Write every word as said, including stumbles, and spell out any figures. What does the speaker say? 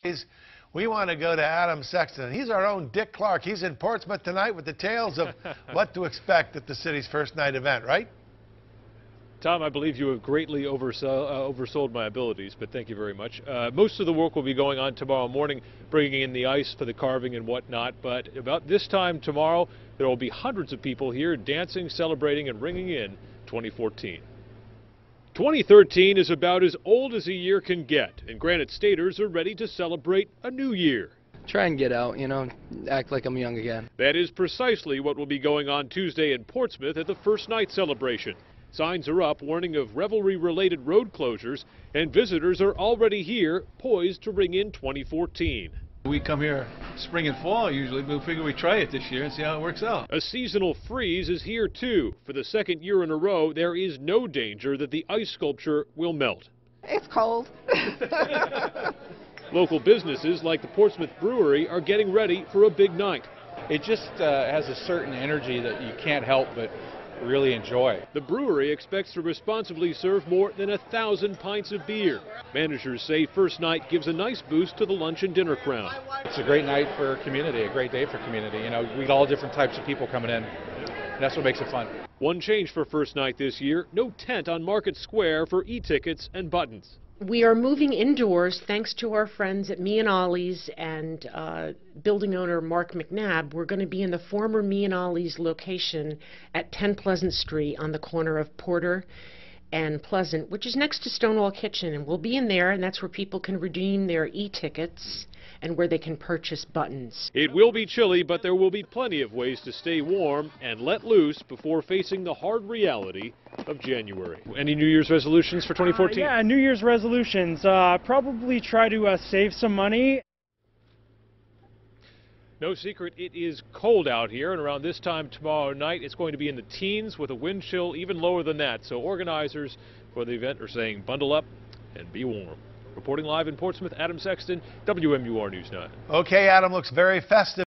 We want to go to Adam Sexton. He's our own Dick Clark. He's in Portsmouth tonight with the tales of what to expect at the city's first night event, right? Tom, I believe you have greatly oversold, uh, oversold my abilities, but thank you very much. Uh, most of the work will be going on tomorrow morning, bringing in the ice for the carving and whatnot, but about this time tomorrow, there will be hundreds of people here dancing, celebrating, and ringing in twenty fourteen. twenty thirteen is about as old as a year can get, and Granite Staters are ready to celebrate a new year. Try and get out, you know, act like I'm young again. That is precisely what will be going on Tuesday in Portsmouth at the first night celebration. Signs are up warning of revelry-related road closures, and visitors are already here, poised to ring in twenty fourteen. We come here spring and fall usually, but we figure we try it this year and see how it works out. A seasonal freeze is here too. For the second year in a row, there is no danger that the ice sculpture will melt. It's cold. Local businesses like the Portsmouth Brewery are getting ready for a big night. It just uh, has a certain energy that you can't help but really enjoy. The brewery expects to responsibly serve more than a thousand pints of beer. Managers say first night gives a nice boost to the lunch and dinner crowd. It's a great night for community, a great day for community. You know, we got all different types of people coming in. And that's what makes it fun. One change for first night this year, no tent on Market Square for e-tickets and buttons. We are moving indoors thanks to our friends at Me and Ollie's and uh, building owner Mark McNabb. We're going to be in the former Me and Ollie's location at ten Pleasant Street on the corner of Porter and Pleasant, which is next to Stonewall Kitchen. And we'll be in there, and that's where people can redeem their e-tickets and where they can purchase buttons. It will be chilly, but there will be plenty of ways to stay warm and let loose before facing the hard reality of January. Any New Year's resolutions for twenty fourteen? Uh, yeah, New Year's resolutions. Uh, probably try to uh, save some money. No secret, it is cold out here, and around this time tomorrow night, it's going to be in the teens with a wind chill even lower than that. So organizers for the event are saying bundle up and be warm. Reporting live in Portsmouth, Adam Sexton, W M U R News nine. Okay, Adam, looks very festive.